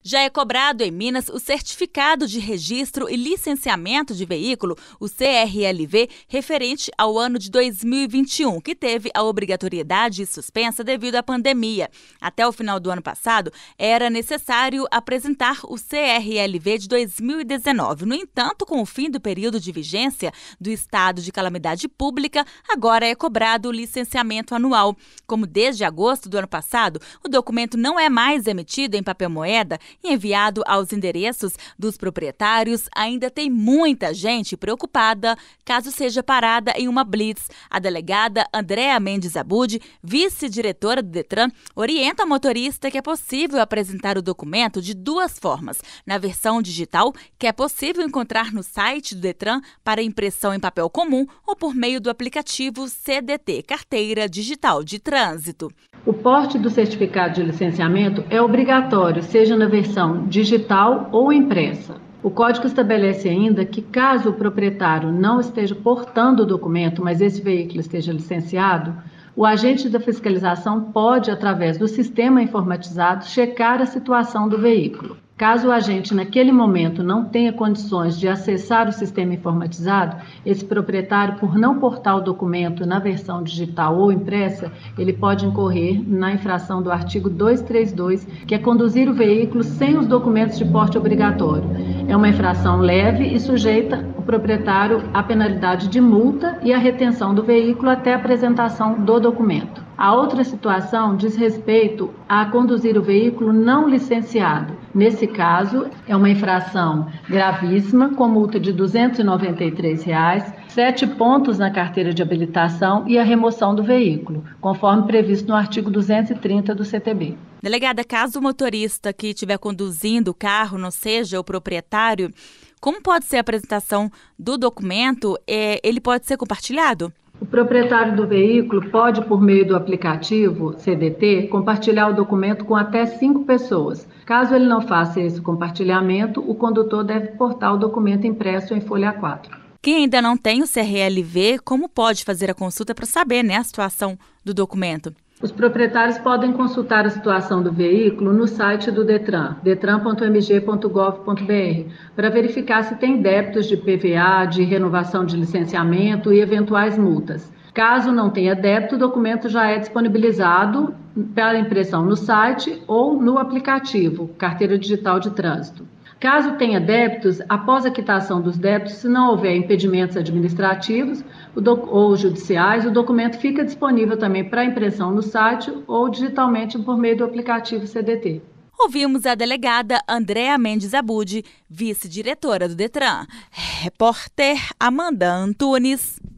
Já é cobrado em Minas o Certificado de Registro e Licenciamento de Veículo, o CRLV, referente ao ano de 2021, que teve a obrigatoriedade suspensa devido à pandemia. Até o final do ano passado, era necessário apresentar o CRLV de 2019. No entanto, com o fim do período de vigência do estado de calamidade pública, agora é cobrado o licenciamento anual. Como desde agosto do ano passado, o documento não é mais emitido em papel moeda e enviado aos endereços dos proprietários, ainda tem muita gente preocupada caso seja parada em uma blitz. A delegada Andréa Mendes Abud, vice-diretora do Detran, orienta a motorista que é possível apresentar o documento de duas formas: na versão digital, que é possível encontrar no site do Detran para impressão em papel comum, ou por meio do aplicativo CDT, Carteira Digital de Trânsito. O porte do certificado de licenciamento é obrigatório, seja na versão digital ou impressa. O Código estabelece ainda que, caso o proprietário não esteja portando o documento, mas esse veículo esteja licenciado, o agente da fiscalização pode, através do sistema informatizado, checar a situação do veículo. Caso o agente, naquele momento, não tenha condições de acessar o sistema informatizado, esse proprietário, por não portar o documento na versão digital ou impressa, ele pode incorrer na infração do artigo 232, que é conduzir o veículo sem os documentos de porte obrigatório. É uma infração leve e sujeita o proprietário à penalidade de multa e à retenção do veículo até a apresentação do documento. A outra situação diz respeito a conduzir o veículo não licenciado. Nesse caso, é uma infração gravíssima, com multa de R$ 293, 7 pontos na carteira de habilitação e a remoção do veículo, conforme previsto no artigo 230 do CTB. Delegada, caso o motorista que estiver conduzindo o carro não seja o proprietário, como pode ser a apresentação do documento? Ele pode ser compartilhado? O proprietário do veículo pode, por meio do aplicativo CDT, compartilhar o documento com até 5 pessoas. Caso ele não faça esse compartilhamento, o condutor deve portar o documento impresso em folha A4. Quem ainda não tem o CRLV, como pode fazer a consulta para saber, a situação do documento? Os proprietários podem consultar a situação do veículo no site do Detran, detran.mg.gov.br, para verificar se tem débitos de PVA, de renovação de licenciamento e eventuais multas. Caso não tenha débito, o documento já é disponibilizado para impressão no site ou no aplicativo Carteira Digital de Trânsito. Caso tenha débitos, após a quitação dos débitos, se não houver impedimentos administrativos ou judiciais, o documento fica disponível também para impressão no site ou digitalmente por meio do aplicativo CDT. Ouvimos a delegada Andréa Mendes Abud, vice-diretora do Detran. Repórter Amanda Antunes.